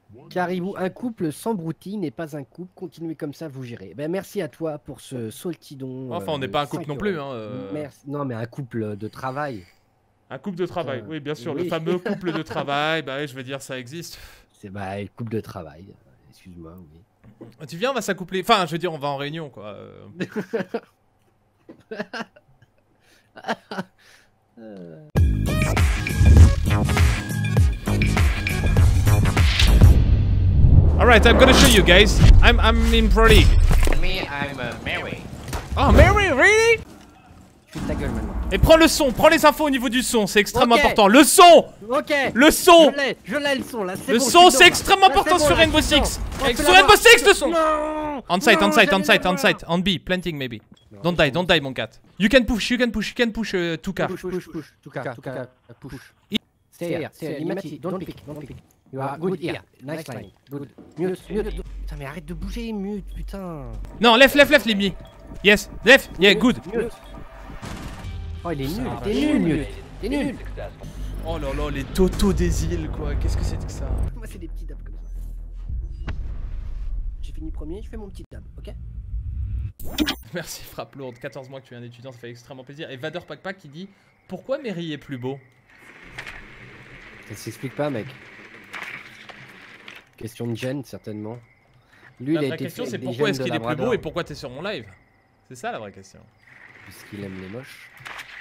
Caribou, un couple sans broutille n'est pas un couple. Continuez comme ça, vous gérez. Ben, merci à toi pour ce soltidon. Enfin, on n'est pas un couple non plus. Hein, Merci. Non, mais un couple de travail. Un couple de travail, oui, bien sûr. Oui. Le fameux couple de travail, bah, je veux dire, ça existe. C'est bah, le couple de travail. Excuse-moi, oui. Tu viens, on va s'accoupler. Enfin, je veux dire, on va en réunion, quoi. Alright, I'm gonna show you guys. I'm in Pro League. Me, I'm Mary. Oh, Mary, really? Fais ta gueule maintenant. Et prends le son, prends les infos au niveau du son, c'est extrêmement important. Le son! Ok! Le son! Je l'ai le son là, c'est le bon, son, c'est extrêmement important sur Rainbow Six! Sur Rainbow Six, le son! Non! On site, on B, planting maybe. Don't die, mon cat. You can push 2K. Push, 2K, push. Stay here, Limati, don't pick. You are good here, nice line, good. Mute. Putain, mais arrête de bouger, mute, putain. Non, left, Limmy. Yes, left, yeah, good. Mute. Oh, il est nul, t'es nul. Oh là là, les totos des îles, quoi. Qu'est-ce que c'est que ça? Moi, c'est des petits dabs comme ça. J'ai fini premier, je fais mon petit dab, ok? Merci, frappe lourde. 14 mois que tu es un étudiant, ça fait extrêmement plaisir. Et Vader Pack qui dit pourquoi Mary est plus beau? Ça s'explique pas, mec. Question de gêne, certainement. Lui, la vraie question, c'est pourquoi est-ce qu'il est plus beau et pourquoi t'es sur mon live? C'est ça la vraie question. Puisqu'il aime les moches.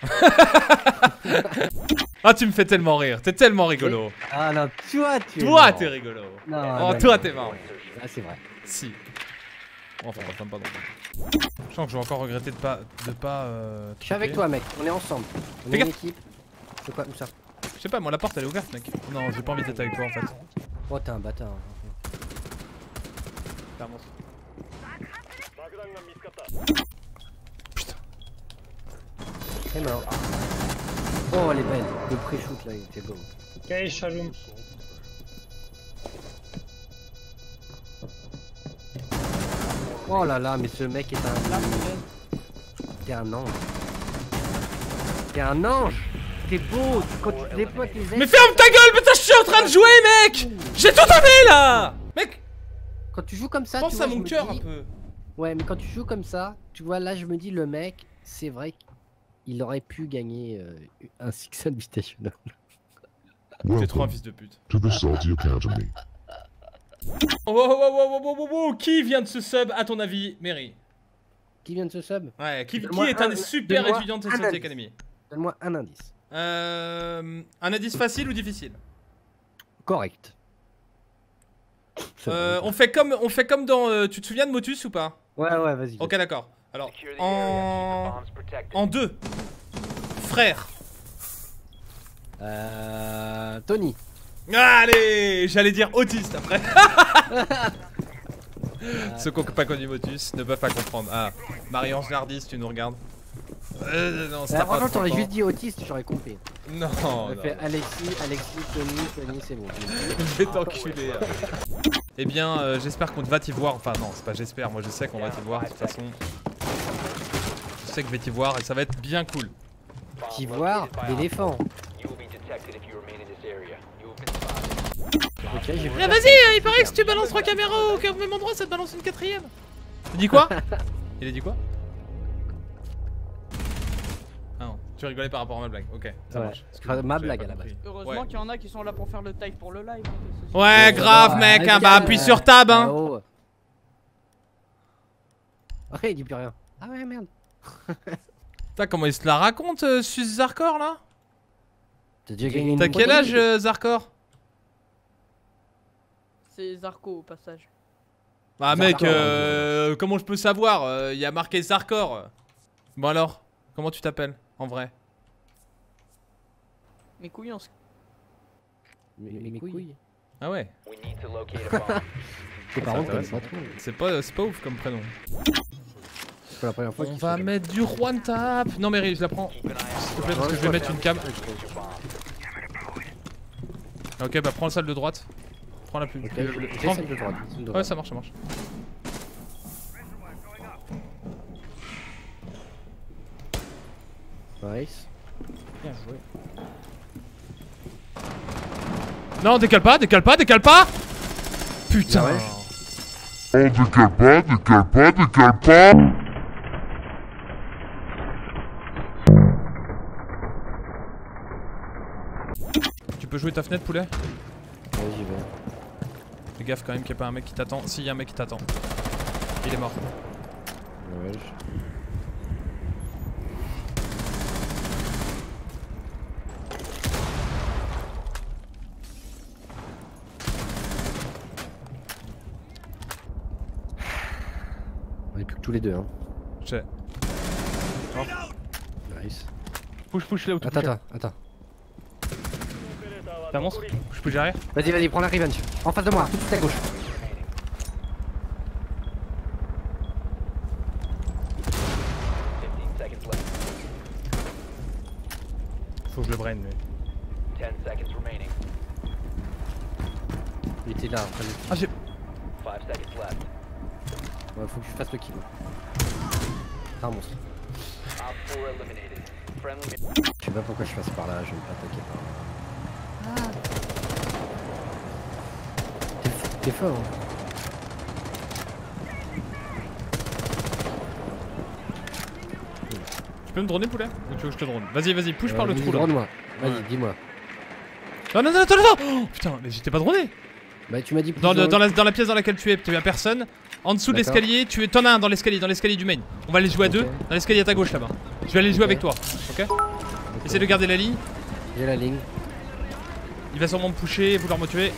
Ah, tu me fais tellement rire, t'es tellement rigolo. Ah non, toi t'es rigolo. Non, oh, toi t'es marrant. Ah, c'est vrai. Si. Enfin, pas non. Je sens que je vais encore regretter de pas. Je suis avec toi, mec, on est ensemble. On est une équipe. C'est quoi, où ça? Je sais pas, moi la porte elle est ouverte, mec. Non, j'ai pas envie d'être avec toi en fait. Oh, t'es un bâtard. Clairement. Putain. C'est mort. Oh, elle est belle. Le pré-shoot là, il était beau. Ok, Shalom. Oh là là, mais ce mec est un. T'es un ange. T'es un ange. T'es beau. Quand tu déploies tes ailes. Mais ferme ta gueule, putain, je suis en train de jouer, mec. J'ai tout donné là. Mec. Quand tu joues comme ça, pense à mon cœur un peu. Ouais, mais quand tu joues comme ça, tu vois, là je me dis, le mec, c'est vrai qu'il aurait pu gagner un Six Invitational. T'es trop un fils de pute. To the Salty Academy. Oh, qui vient de ce sub à ton avis, Mary? Qui vient de ce sub? Ouais, qui est un super étudiant de cette Salty Academy? Donne-moi un indice. Un indice facile ou difficile? Correct. On fait comme dans. Tu te souviens de Motus ou pas? Ouais, vas-y. Ok, d'accord. Alors, en deux. Frère. Tony. Allez, j'allais dire autiste après. Ceux qui n'ont pas connu Motus ne peuvent pas comprendre. Ah, Marie-Ange Nardis, tu nous regardes. Non, c'est pas. Franchement, t'aurais juste dit autiste, j'aurais compris. Non. Fait Alexis, Tony, c'est bon. Je vais t'enculer. Eh bien, j'espère qu'on va t'y voir. Enfin, non, c'est pas j'espère. Moi, je sais qu'on va t'y voir. De toute façon, je sais que je vais t'y voir et ça va être bien cool. T'y voir l'éléphant. Ok, j'ai vu. Vas-y, il paraît que si tu balances 3 caméras au même endroit, ça te balance une 4ème. Il dit quoi? Il a dit quoi? Ah non, tu rigolais par rapport à ma blague, ok, ça marche. Ma blague à la base. Heureusement qu'il y en a qui sont là pour faire le type pour le live. Ouais, grave mec, bah appuie sur tab hein. Oh, il dit plus rien. Ah ouais, merde. Putain, comment il se la raconte, Sus Zarkor là? T'as déjà gagné une. T'as quel âge, Zarkor? C'est Zarko au passage. Bah mec, comment je peux savoir? Il y a marqué Zarkor. Bon alors, comment tu t'appelles en vrai? Mes couilles en... Mes couilles. Ah ouais. Tes parents t'aiment pas trop. C'est pas ouf comme prénom. C'est pas la première fois. On va mettre du Juan Tap. Non mais je la prends. S'il te plaît, parce que je vais mettre une cam. Ok, bah prends la salle de droite. Prends la plus. Okay, prends celle de droite. Ouais, ça marche, ça marche. Nice. Bien joué. Non, décale pas. Putain. Ah ouais. Oh, décale pas, décale pas, décale pas. Tu peux jouer ta fenêtre, poulet? Ouais, j'y vais. Fais gaffe quand même qu'il n'y a pas un mec qui t'attend. Si, il y a un mec qui t'attend. Il est mort. Ouais, on est plus que tous les deux, hein. Je sais. Nice. Push là où tu Attends. T'es un monstre. Je peux derrière. Vas-y, prends la revenge. En face de moi, tout de suite à gauche. Faut que je le brain, mais. Il était là, après lui. Ah, j'ai. Ouais, faut que tu fasses le kill. C'est un monstre. Je sais pas pourquoi je passe par là, je vais pas attaquer par là. T'es fort, hein. Tu peux me droner, poulet? Ou tu veux que je te drone? Vas-y, push par le trou là. Drone-moi. Vas-y, Ouais. dis-moi. Non, attends! Oh, putain, mais j'étais pas droné! Bah, tu m'as dit. Dans la pièce dans laquelle tu es personne. En dessous de D'accord. l'escalier, t'en as un dans l'escalier du main. On va aller jouer à deux, dans l'escalier à ta gauche là-bas. Je vais aller jouer avec toi, ok? Essaye de garder la ligne. J'ai la ligne. Il va sûrement me pusher, vouloir me tuer.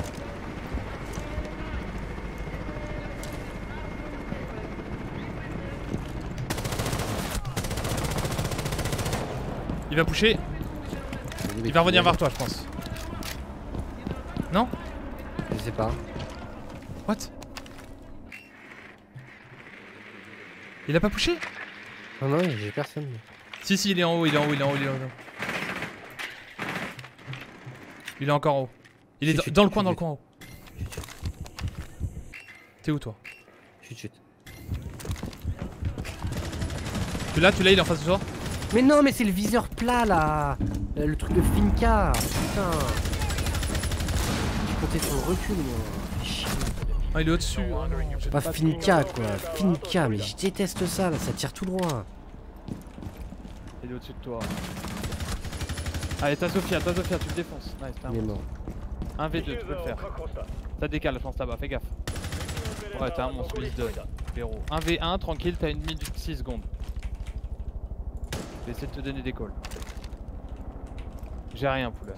Il va pusher, il va revenir vers toi, je pense. Non? Je sais pas. What? Il a pas pushé? Non, j'ai personne. Si, il est en haut, il est en haut. Il est encore en haut. Il est dans le coin en haut. T'es où toi? Chut. Tu l'as, il est en face de toi? Mais non, mais c'est le viseur plat là. Le truc de Finka. Putain. Je comptais sur le recul, moi. Fais chier. Ah, il est au-dessus. Pas Finka quoi. Finka, mais je déteste ça là, ça tire tout droit. Il est au-dessus de toi. Allez, t'as Sophia, tu te défonces. Nice, t'es un Il est monstre. mort. 1v2, tu peux le faire. Ça décale, je pense là-bas, fais gaffe. Ouais, t'es un monstre, wisdom. Héros. 1v1, tranquille, t'as 1 minute 6 secondes. Je vais essayer de te donner des calls. J'ai rien, poulet.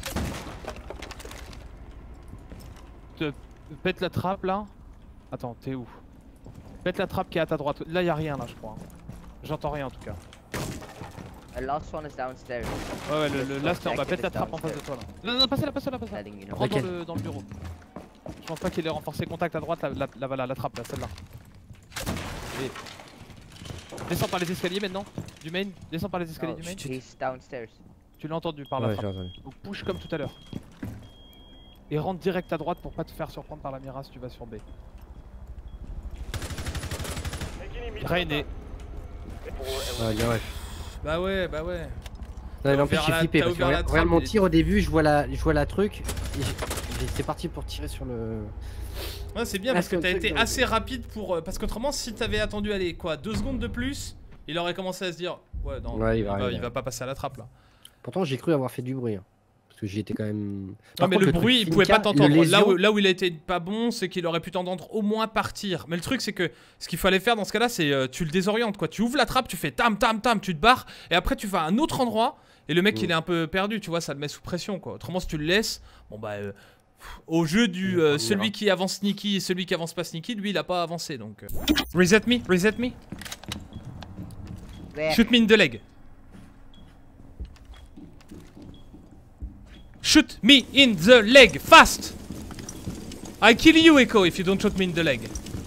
Pète la trappe là. Attends, t'es où? Pète la trappe qui est à ta droite. Là, y'a rien là, je crois. J'entends rien en tout cas. The last one is downstairs. Ouais, le last est en bas. Pète la trappe en face de toi là. Non, passe là. Letting you know. Rentre dans le bureau. Je pense pas qu'il ait renforcé contact à droite, la trappe là, celle-là. Et... Descends par les escaliers maintenant, du main. Descends par les escaliers du main. He's downstairs. Tu l'as entendu par la Ouais, j'ai trappe. entendu. Donc push comme tout à l'heure. Et rentre direct à droite pour pas te faire surprendre par la Mira si tu vas sur B. Rainé. Ouais. Bah ouais. Non, mais en plus, ouvert j'ai la- flippé t'as parce que ouvert la regarde trappe mon et- tir au début, je vois la truc. Et c'est parti pour tirer sur le. Ouais, c'est bien Ah, parce que c'est t'as un truc été dans- assez rapide pour. Parce qu'autrement, si t'avais attendu, allez, quoi, 2 secondes de plus, il aurait commencé à se dire, ouais, non, Ouais, il va pas passer à la trappe là. Pourtant, j'ai cru avoir fait du bruit. Hein. Parce que j'y étais quand même. Non, Par mais contre, le truc bruit, il pouvait Finka, pas t'entendre. le lésion- Là où il a été pas bon, c'est qu'il aurait pu t'entendre au moins partir. Mais le truc, c'est que ce qu'il fallait faire dans ce cas-là, c'est tu le désorientes quoi. Tu ouvres la trappe, tu fais tam, tu te barres, et après tu vas à un autre endroit. Et le mec, il est un peu perdu, tu vois, ça le met sous pression quoi. Autrement, si tu le laisses, bon bah. Au jeu du celui qui avance sneaky et celui qui avance pas sneaky, lui il a pas avancé donc. Reset me. Where? Shoot me in the leg. Shoot me in the leg, fast! I kill you, Echo, if you don't shoot me in the leg.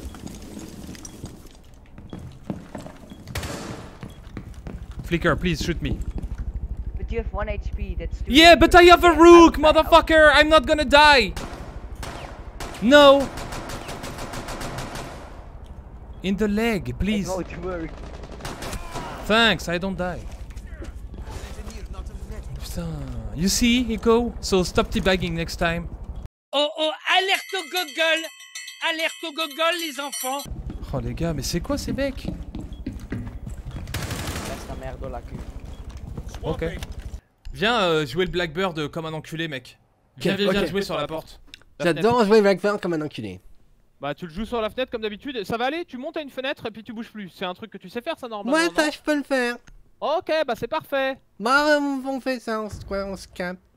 Flicker, please shoot me. But you have 1 HP, that's too Yeah, but I have a Yeah, rook, outside, motherfucker! I'm not gonna die! No! In the leg, please. Oh, it worked. Thanks, I don't die. Putain. You see, Echo? So stop teabagging next time. Oh, alerte au gogol! Alerte au gogol, les enfants. Oh les gars, mais c'est quoi ces mecs? Laisse ta mère dans la queue. Ok. Viens jouer le Blackbird comme un enculé, mec. Viens, Ok, viens, viens ok. jouer sur la porte. J'adore jouer Blackbird comme un enculé. Bah tu le joues sur la fenêtre comme d'habitude, ça va aller, tu montes à une fenêtre et puis tu bouges plus. C'est un truc que tu sais faire ça normalement. Ouais, non ça je peux le faire. Ok, bah c'est parfait. Bah on fait ça, on se capte.